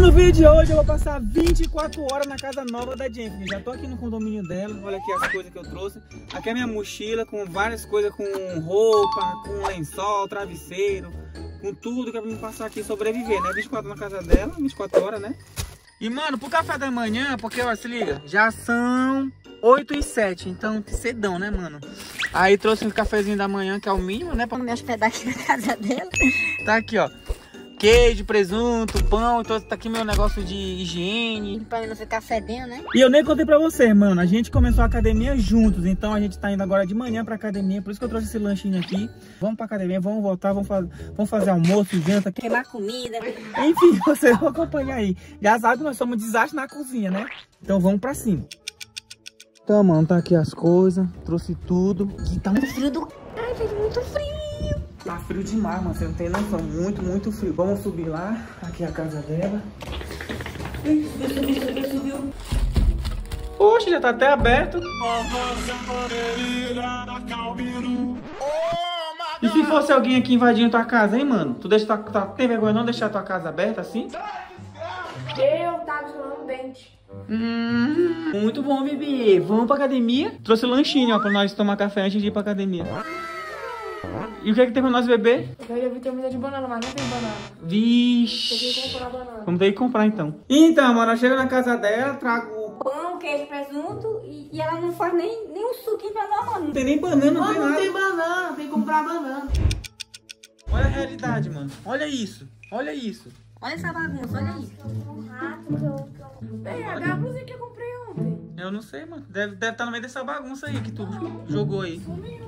No vídeo de hoje eu vou passar 24 horas na casa nova da Jennifer. Já tô aqui no condomínio dela, olha aqui as coisas que eu trouxe. Aqui é a minha mochila com várias coisas, com roupa, com lençol, travesseiro, com tudo que é pra me passar aqui e sobreviver, né? 24 na casa dela, 24 horas, né? E mano, pro café da manhã, porque ó, se liga, já são 8h07, então cedão, né mano? Aí trouxe um cafezinho da manhã, que é o mínimo, né? Pra me hospedar aqui na casa dela. Tá aqui, ó. Queijo, presunto, pão, então tá aqui meu negócio de higiene. Pra não ficar fedendo, né? E eu nem contei pra vocês, mano. A gente começou a academia juntos, então a gente tá indo agora de manhã pra academia. Por isso que eu trouxe esse lanchinho aqui. Vamos pra academia, vamos voltar, vamos fazer almoço, janta. Queimar comida. Enfim, vocês vão acompanhar aí. Já sabe, nós somos desastre na cozinha, né? Então vamos pra cima. Então, mano, tá aqui as coisas. Trouxe tudo. E tá muito frio do... Ai, fez muito frio. Tá frio demais, mano, você não tem noção, muito frio. Vamos subir lá, aqui é a casa dela. Subiu. Poxa, já tá até aberto. E se fosse alguém aqui invadindo tua casa, hein, mano? Tu deixa tem vergonha não deixar tua casa aberta assim? Eu tava escovando o dente. Muito bom, bebê. Vamos pra academia. Trouxe lanchinho, ó, pra nós tomar café antes de ir pra academia. E o que é que tem pra nós beber? Eu ia vitamina de banana, mas não tem banana. Vixe. Tem que comprar banana. Vamos ter que comprar então. Então, mano, eu chego na casa dela, trago pão, queijo, presunto e ela não faz nem um suquinho pra nós, mano. Não tem nem banana, não tem nada. Não tem banana, tem que comprar banana. Olha a realidade, mano. Olha isso. Olha isso. Olha essa bagunça, olha isso. Bem, a blusinha que eu comprei ontem. Eu não sei, mano. Deve estar no meio dessa bagunça aí que tu jogou aí.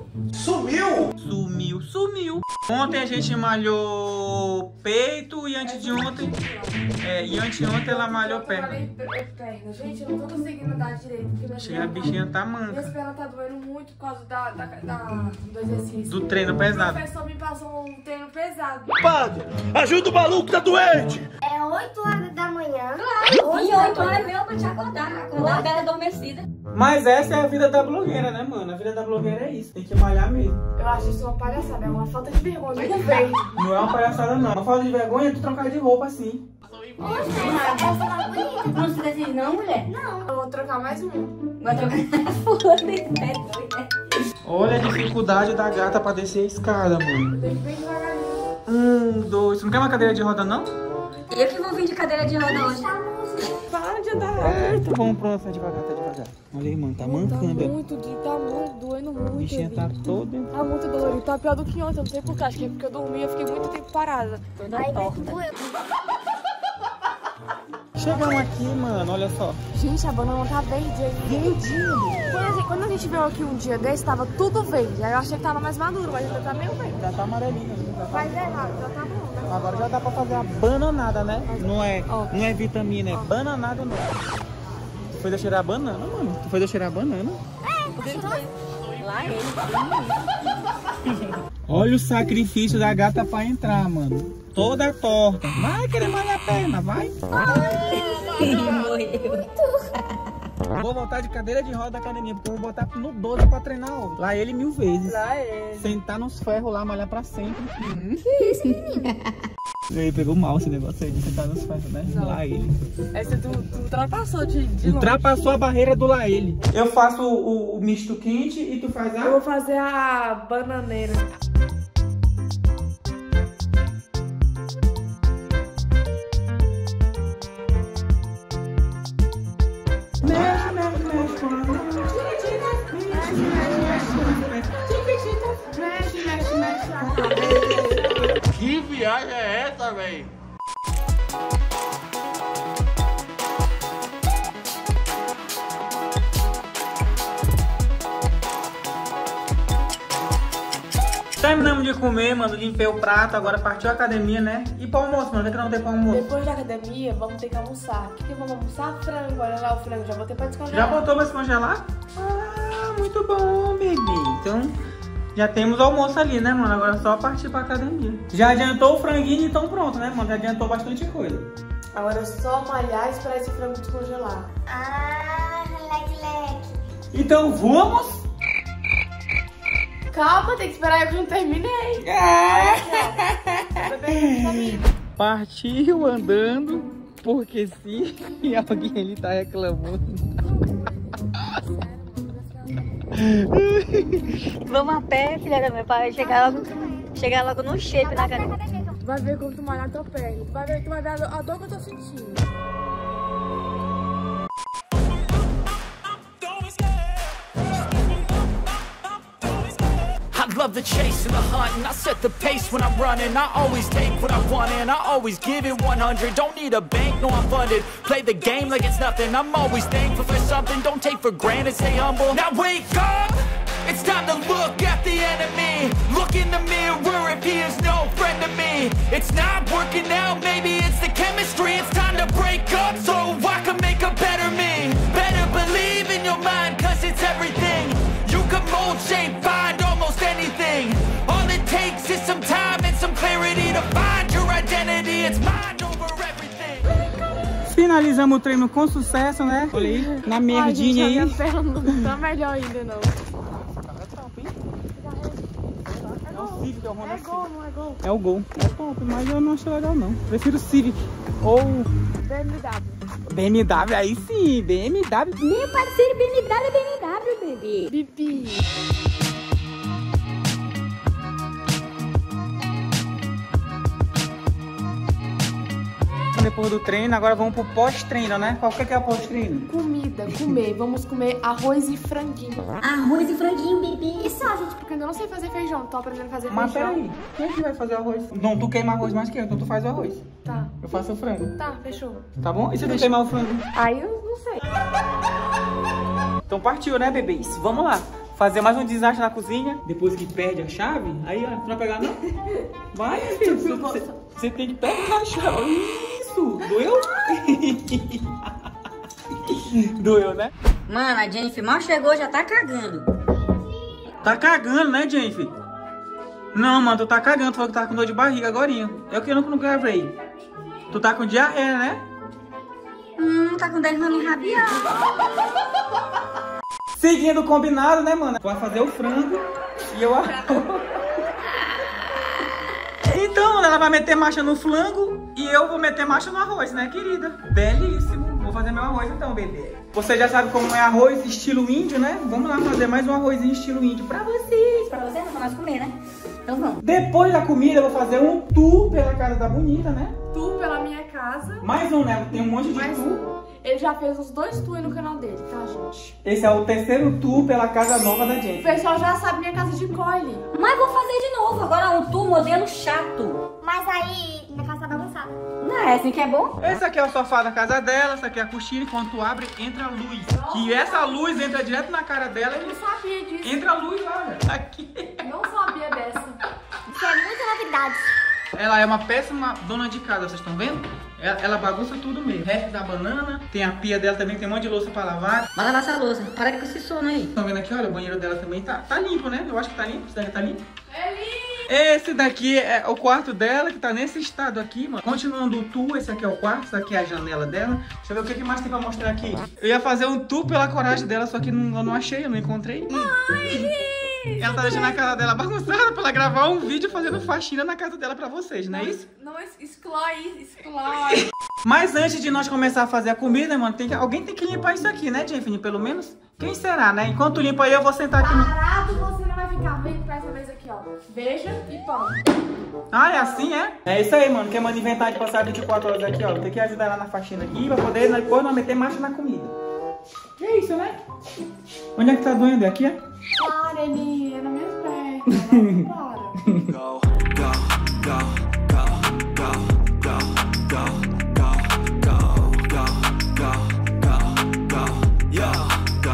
Sumiu. Ontem a gente malhou peito e antes de ontem... e anteontem ela malhou perna. Gente, eu não tô conseguindo andar direito. Chega, a bichinha tá manca. Minhas pernas tá doendo muito por causa do exercício. Do treino pesado. O professor me passou um treino pesado. Padre, ajuda o maluco, tá doente! É 8 horas da manhã. Claro, e 8 horas mesmo pra te acordar bela adormecida. Mas essa é a vida da blogueira, né, mano? A vida da blogueira é isso. Tem que malhar mesmo. Eu acho isso uma palhaçada, é uma falta de vergonha. Muito bem. Não é uma palhaçada, não. Uma falta de vergonha é tu trocar de roupa assim. Não se decide não, mulher? Não. Eu vou trocar mais um. Vai trocar foda. Olha a dificuldade da gata pra descer a escada, mano. Tem que bem devagarinho. 1, 2. Você não quer uma cadeira de roda, não? Eu que vou vir de cadeira de roda hoje. Para de andar. Então vamos pronto, tá devagar. Olha aí, mano, tá mancando. Tá muito, doendo muito. A bichinha tá toda. Tá muito dolorido, tá pior do que ontem, eu não sei porquê. Acho que é porque eu dormi, eu fiquei muito tempo parada. Toda torta. Chegamos aqui, mano, olha só. Gente, a banana tá verdinho. Quando a gente veio aqui um dia desse, tava tudo verde. Aí eu achei que tava mais maduro, mas ainda tá meio verde. Já tá amarelinha. Mas é errado, já tá bom, né? Agora já dá pra fazer a bananada, né? Não é vitamina, é bananada não. Tu foi cheirar a banana, mano? Tu foi cheirar a banana? Lá ele. Olha o sacrifício da gata pra entrar, mano. Toda torta. Vai querer malhar a perna, vai. Morreu. Vou voltar de cadeira de roda da academia, porque eu vou botar no 12 pra treinar hoje. Lá ele 1000 vezes. Lá ele. Sentar nos ferros lá, malhar pra sempre. Que isso, menina? E aí pegou mal esse negócio aí de sentar nos ferros, né? Não. Lá ele. Essa tu ultrapassou de Ultrapassou a barreira do lá ele. Eu faço o misto quente e tu faz Eu vou fazer a bananeira. Que viagem é essa, véi? Terminamos de comer, mano, limpei o prato, agora partiu a academia, né? E pra almoço, mano, o que não tem pra almoço? Depois da academia, vamos ter que almoçar. O que vamos almoçar? Frango. Olha lá o frango, já botei pra Já descongelar. botou pra se congelar? Ah, muito bom, bebê. Então, já temos almoço ali, né, mano? Agora é só partir pra academia. Já adiantou o franguinho, então pronto, né, mano? Já adiantou bastante coisa. Agora é só malhar e esperar esse frango descongelar. Ah, leque. Então vamos? Calma, tem que esperar que eu não terminei. Bebê, Partiu andando. Porque se alguém ele tá reclamando. Vamos a pé, filha da minha pai, chegar logo no shape na cadeira. Tu vai ver como tu malhar tua perna. Tu vai ver a dor que eu tô sentindo. I love the chase and the hunt, and I set the pace when I'm running. I always take what I want and I always give it 100. Don't need a bank, no I'm funded. Play the game like it's nothing. I'm always thankful for something. Don't take for granted, stay humble. Now wake up, it's time to look at the enemy. Look in the mirror if he is no friend to me. It's not working out, maybe it's the chemistry. It's time to break up so I can make a better me. Better believe in your mind, cause it's everything. You can mold, shape, find almost anything. All it takes is some time and some clarity to find your identity. It's mind over everything. Finalizamos o treino com sucesso, né? Olha aí, na merdinha aí. Minha perna não tá melhor ainda, não. Civic, é o Honda É gol, não é gol? É o Gol. É top, mas eu não acho legal não. Prefiro Civic ou BMW. BMW, aí sim, BMW. Meu parceiro, BMW, bebê. Bibi. Depois do treino, agora vamos pro pós-treino, né? Qual que é o pós-treino? Comida, comer. Vamos comer arroz e franguinho. Arroz e franguinho, bebê. E só, gente, porque eu ainda não sei fazer feijão. Tô aprendendo a fazer Mas feijão. peraí, quem é que vai fazer arroz? Não, tu queima arroz mais que eu, então tu faz o arroz. Tá. Eu faço o frango. Tá, fechou. Tá bom? E se tu queimar o frango? Aí eu não sei. Então partiu, né, bebês? Vamos lá. Fazer mais um desastre na cozinha. Depois que perde a chave, aí, ó, tu não vai pegar não? Vai, filho. Você tem que pegar a chave. Isso, doeu? Doeu, né? Mano, a Jennifer mal chegou, já tá cagando. Tá cagando, né, Jennifer? Não, mano, tu tá cagando. Tu falou que tá com dor de barriga agorinha. É o que eu não gravei. Tu tá com diarreia, né? Tá com derrame rabiar. Seguindo o combinado, né, mano? Vai fazer o frango e eu Então, ela vai meter marcha no flango e eu vou meter marcha no arroz, né, querida? Belíssimo. Vou fazer meu arroz então, bebê. Você já sabe como é arroz estilo índio, né? Vamos lá fazer mais um arrozinho estilo índio pra vocês. Pra você não, pra nós comer, né? Então vamos. Depois da comida, eu vou fazer um tour pela casa da bonita, né? Tour pela minha casa. Mais um, né? Tem um monte de tour. Ele já fez os 2 tours no canal dele, tá, gente? Esse é o 3º tour pela casa nova da O gente. pessoal já sabe minha casa de Coile. Mas vou fazer de novo, agora um tour modelo chato. Mas aí, minha casa tá bagunçada. Não é assim que é bom? Esse aqui é o sofá da casa dela, essa aqui é a coxinha. Quando tu abre, entra a luz. Que essa luz entra direto na cara dela Eu não e sabia disso. entra a luz lá, olha. Aqui. Não sabia dessa. Isso é muita novidade. Ela é uma péssima dona de casa, vocês estão vendo? Ela bagunça tudo mesmo. Resto da banana, tem a pia dela também, tem um monte de louça pra lavar. Vai lavar essa louça, para com esse sono aí. Estão vendo aqui, olha, o banheiro dela também tá limpo, né? Eu acho que tá limpo, esse daqui tá limpo. É lindo. Esse daqui é o quarto dela, que tá nesse estado aqui, mano. Continuando o tour, esse aqui é o quarto, essa aqui é a janela dela. Deixa eu ver o que mais tem pra mostrar aqui. Eu ia fazer um tour pela coragem dela, só que eu não achei, eu não encontrei. Ela tá deixando a casa dela bagunçada pra ela gravar um vídeo fazendo faxina na casa dela pra vocês, não é isso? Não, exclói. Mas antes de nós começar a fazer a comida, mano, alguém tem que limpar isso aqui, né, Jennifer? Pelo menos? Quem será, né? Enquanto limpa aí, eu vou sentar aqui no... Parado você não vai ficar. Vem pra essa vez aqui, ó. Beija e pão. Ah, é assim, é? É isso aí, mano. Quer mano inventar de passar 24 horas aqui, ó. Vou ter que ajudar ela na faxina aqui pra poder depois não meter marcha na comida. É isso, né? Onde é que tá doendo? É aqui, é? Para, ele é na minha perna. Para. Go, go, go, go, go, go, go, go, go, go, go, go, yo,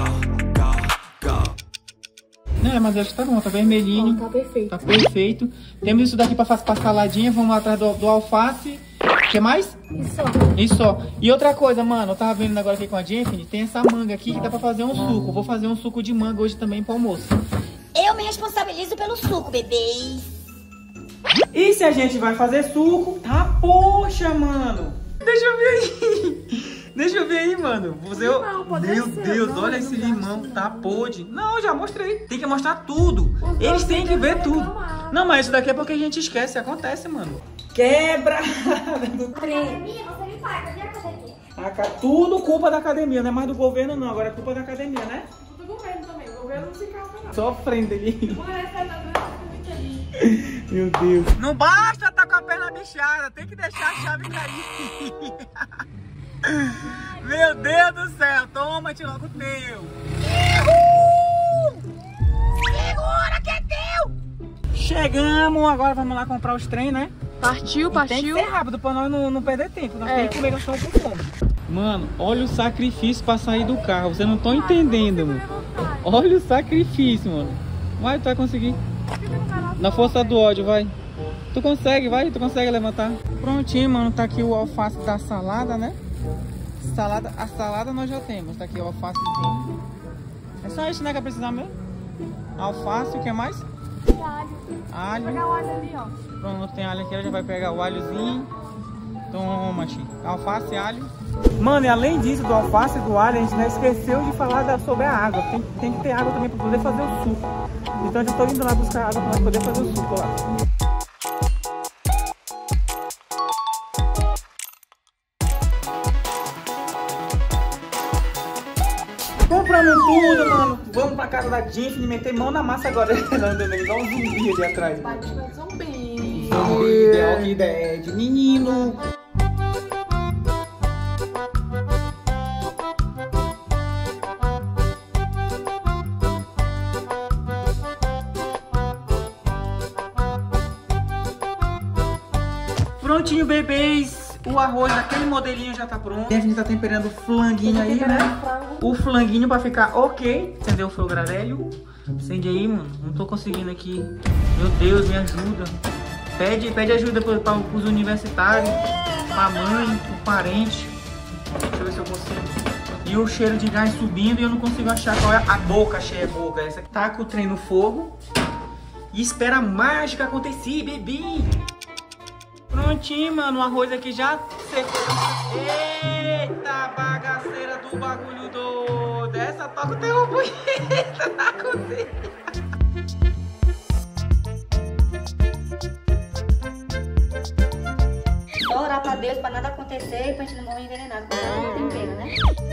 go. É, mas acho que tá bom, tá vermelhinho. Tá perfeito. Tá perfeito. Temos isso daqui pra fazer pra saladinha. Vamos atrás do alface. O que mais? Isso só. E outra coisa, mano, eu tava vendo agora aqui com a Jennifer, tem essa manga aqui que dá pra fazer um suco. Vou fazer um suco de manga hoje também pro almoço. Eu me responsabilizo pelo suco, bebês. E se a gente vai fazer suco? Tá, poxa, mano. Deixa eu ver aí. Deixa eu ver aí, mano. Meu Deus, olha esse limão. Tá podre. Não, já mostrei. Tem que mostrar tudo. Eles têm que ver tudo. Não, mas isso daqui é porque a gente esquece. Acontece, mano. Quebra. Academia, você me faz. Eu já Tudo culpa da academia, não é mais do governo não, agora é culpa da academia, né? Do governo também, o governo não se calma não. Sofrendo ali. Ali. Meu Deus. Não basta tá com a perna bichada, tem que deixar a chave cair. Meu Deus do céu, toma, tira logo o teu. Segura que é teu! Chegamos, agora vamos lá comprar os trem, né? Partiu. Tem que ser rápido pra nós não perder tempo, nós temos que comer só com fome. Mano, olha o sacrifício pra sair do carro, vocês não estão entendendo, mano. Olha o sacrifício, mano. Vai, tu vai conseguir. Na força do ódio, vai. Tu consegue, vai, tu consegue levantar. Prontinho, mano, tá aqui o alface da salada, né? A salada nós já temos, tá aqui o alfacezinho. É só isso, né, que precisar mesmo? Alface, o que mais? Alho. Vou pegar o alho ali, ó. Pronto, tem alho aqui, ela já vai pegar o alhozinho. Toma, Chico. Alface, alho. Mano, e além disso, do alface e do alho, a gente não esqueceu de falar sobre a água. Tem que ter água também para poder fazer o suco. Então eu já tô indo lá buscar água para poder fazer o suco lá. Compramos tudo, mano. Vamos pra casa da Jennifer e meter mão na massa agora. Ela andando igual um zumbi ali atrás. Batman zumbi. The Walking Dead, menino. Prontinho, bebês. O arroz daquele modelinho já tá pronto. E a gente tá temperando o flanguinho aí, né? O flanguinho pra ficar ok. Acendeu o fogo velho. Acende aí, mano. Não tô conseguindo aqui. Meu Deus, me ajuda. Pede ajuda pros universitários, pra mãe, pro parente. Deixa eu ver se eu consigo. E o cheiro de gás subindo e eu não consigo achar qual é a boca cheia de boca. Essa aqui tá com o trem no fogo. E espera a mágica acontecer, bebê. Prontinho, mano, o arroz aqui já secou. Eita, bagaceira do bagulho doido. Essa toca o terror bonita na cozinha. Só orar pra Deus pra nada acontecer e pra gente não morrer envenenado. Com tempero, né?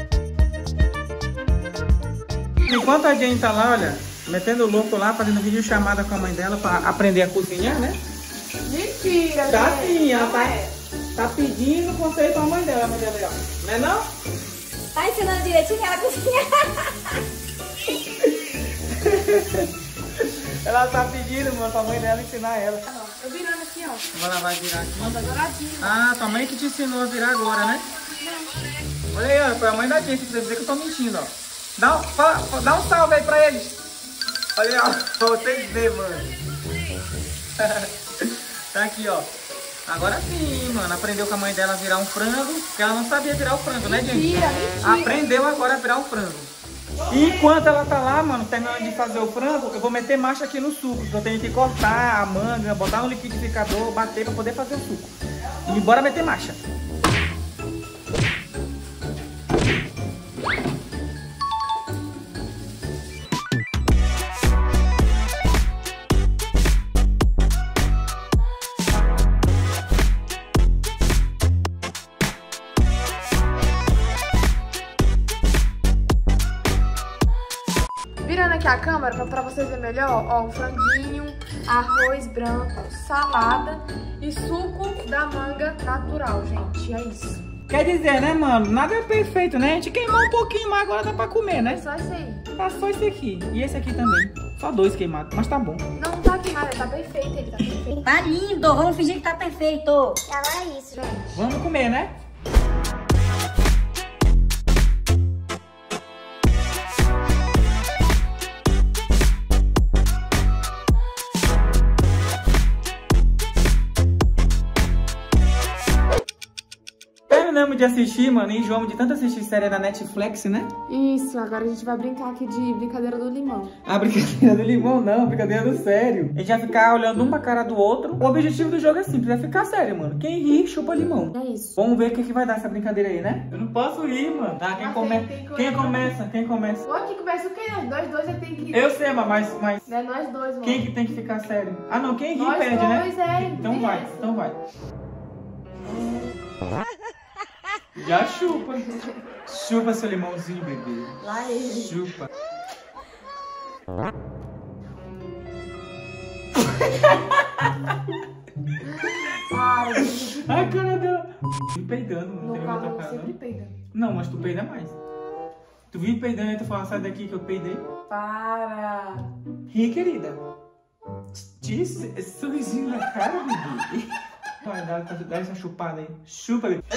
Enquanto a Jane tá lá, olha, metendo louco lá, fazendo vídeo chamada com a mãe dela pra aprender a cozinhar, né? Mentira, Tá gente. sim, ela tá pedindo conselho pra mãe dela, ó. Não é não? Tá ensinando direitinho ela a cozinhar. Ela tá pedindo, mano, pra mãe dela ensinar ela. Eu virando aqui, ó. Agora ela vai virar aqui. Tá douradinho. Ah, tua mãe que te ensinou a virar agora, né? Olha aí, ó, foi a mãe da gente, pra você dizer que eu tô mentindo, ó. Dá um salve aí pra eles. Olha aí, ó, pra vocês verem, mano. Tá aqui, ó. Agora sim, mano. Aprendeu com a mãe dela a virar um frango. Porque ela não sabia virar o frango, né, gente? Mentira. Aprendeu agora a virar o frango. E enquanto ela tá lá, mano, terminando de fazer o frango, eu vou meter marcha aqui no suco. Que eu tenho que cortar a manga, botar no liquidificador, bater pra poder fazer o suco. E bora meter marcha. Virando aqui a câmera pra vocês verem melhor, ó, o franguinho, arroz branco, salada e suco da manga natural, gente. É isso. Quer dizer, né, mano? Nada é perfeito, né? A gente queimou um pouquinho, mas agora dá pra comer, né? É só isso aí. Tá só esse aqui. E esse aqui também. Só 2 queimados, mas tá bom. Não tá queimado, ele tá perfeito, ele tá perfeito. Tá lindo, vamos fingir que tá perfeito. Agora é isso, gente. Vamos comer, né? Terminamos de assistir, mano, e enjoamos de tanto assistir série da Netflix, né? Isso, agora a gente vai brincar aqui de brincadeira do limão. A brincadeira do limão não, a brincadeira do sério. A gente vai ficar olhando um pra cara do outro. O objetivo do jogo é simples, é ficar sério, mano. Quem ri, chupa limão. É isso. Vamos ver o que vai dar essa brincadeira aí, né? Eu não posso rir, mano. Tá, quem começa? Quem começa? Ó, quem começa o quê? Nós dois já tem que... Eu sei, mas... É nós dois, mano. Quem que tem que ficar sério? Ah, não, quem ri Nós perde, né? dois, é. Então vai, então vai. Já chupa. Chupa seu limãozinho, bebê. Lá ele. Chupa. Para, gente. A cara dela. Vive peidando, não No tem calor outra cara, sempre não? peida. Não, mas tu peida mais. Tu vive peidando e tu fala, sai daqui que eu peidei. Para. Ri, querida. Disse esse sorrisinho na cara, bebê. Vai, dá essa chupada aí. Chupa, bebê.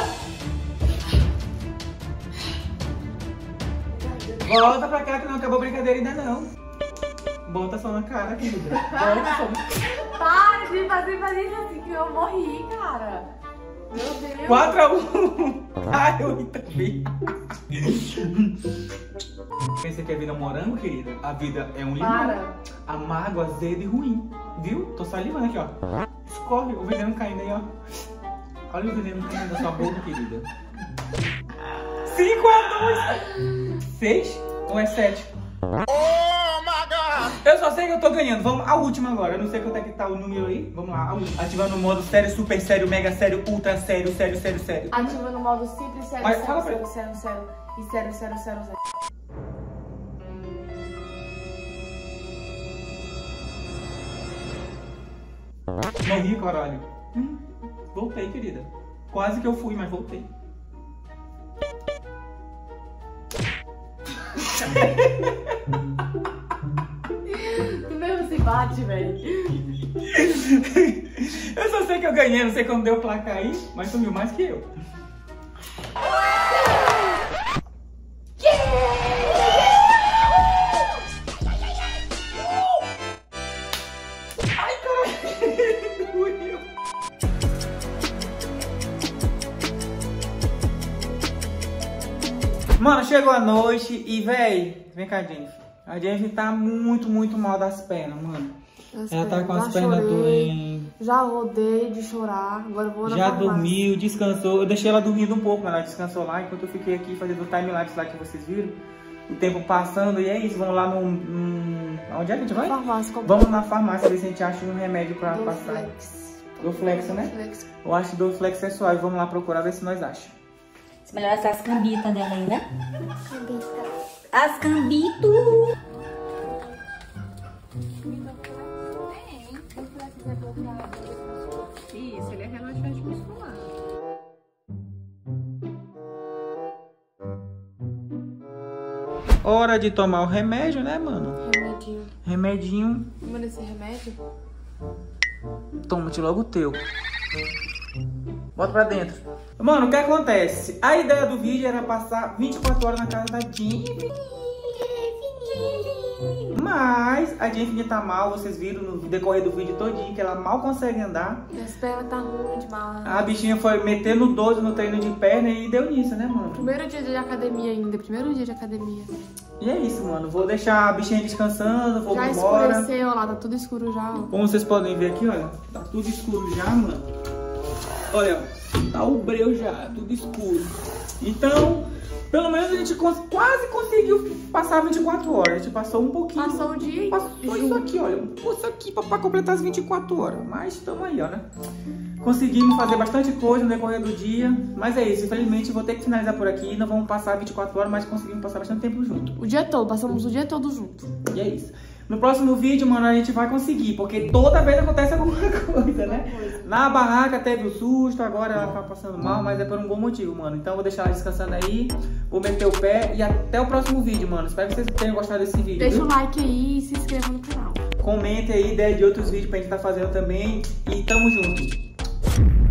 Volta pra cá que não acabou a brincadeira ainda não. Bota só na cara, querida. Bota só. Para de fazer isso assim que eu morri, cara. Meu Deus. 4-1. Ai, eu também. Pensa que a vida é um morango, querida? A vida é um limão. Para. Amargo, azedo e ruim. Viu? Tô salivando aqui, ó. Escorre o veneno caindo aí, ó. Olha o veneno caindo da sua boca, querida. 5-2. 6 ou é 7? Eu só sei que eu tô ganhando. Vamos a última agora. Eu não sei quanto é que tá o número aí. Vamos lá, a última. Ativando o modo sério, super sério, mega sério, ultra sério, sério, sério, sério. Ativando o modo simples, sério, Mas sério, fala pra sério, sério, sério. E sério, sério, sério, sério. Morri, caralho. Voltei, querida. Quase que eu fui, mas voltei. Tu mesmo se bate, velho. Eu só sei que eu ganhei, não sei quando deu o placar aí, mas tu viu mais que eu. Ai, caralho. Doeu. Mano, chegou a noite e, véi, vem cá, Jennifer. A Jennifer tá muito mal das pernas, mano. Ela tá com as pernas doentes. Já rodei de chorar, agora eu vou na Já farmácia. dormiu, descansou. Eu deixei ela dormindo um pouco, mas ela descansou lá enquanto eu fiquei aqui fazendo o time-lapse lá que vocês viram. O tempo passando e é isso. Vamos lá Onde é que a gente vai? Farmácia, Vamos na farmácia ver se a gente acha um remédio pra passar. Dorflex. Dorflex, né? Dorflex. Eu acho que Dorflex é suave. Vamos lá procurar ver se nós achamos. Se melhor essas cambitas dela aí, né? As cambitos. Isso, ele é relaxante muscular. Hora de tomar o remédio, né, mano? Remedinho. Remedinho. Uma desse remédio? Toma-te logo o teu. Bota pra dentro. Mano, o que acontece? A ideia do vídeo era passar 24 horas na casa da Jennifer. Mas a Jennifer tá mal, vocês viram no decorrer do vídeo todinho que ela mal consegue andar. Minhas pernas tá ruim demais. A bichinha foi metendo 12 no treino de perna e deu nisso, né, mano? Primeiro dia de academia ainda, primeiro dia de academia. E é isso, mano. Vou deixar a bichinha descansando, vou Já embora. escureceu lá, tá tudo escuro já, ó. Como vocês podem ver aqui, olha, tá tudo escuro já, mano. Olha, tá o breu já, tudo escuro. Então, pelo menos a gente quase conseguiu passar 24 horas. A gente passou um pouquinho. Passou o dia Passou isso aqui, olha. Isso aqui pra completar as 24 horas. Mas estamos aí, ó, né? Conseguimos fazer bastante coisa no decorrer do dia. Mas é isso, infelizmente vou ter que finalizar por aqui. Não vamos passar 24 horas, mas conseguimos passar bastante tempo junto. O dia todo, passamos o dia todo junto. E é isso. No próximo vídeo, mano, a gente vai conseguir, porque toda vez acontece alguma coisa, né? Na barraca teve o susto, agora ela tá passando mal, mas é por um bom motivo, mano. Então eu vou deixar ela descansando aí, vou meter o pé e até o próximo vídeo, mano. Espero que vocês tenham gostado desse vídeo. Deixa viu? o like aí e se inscreva no canal. Comente aí ideia de outros vídeos pra gente estar fazendo também. E tamo junto.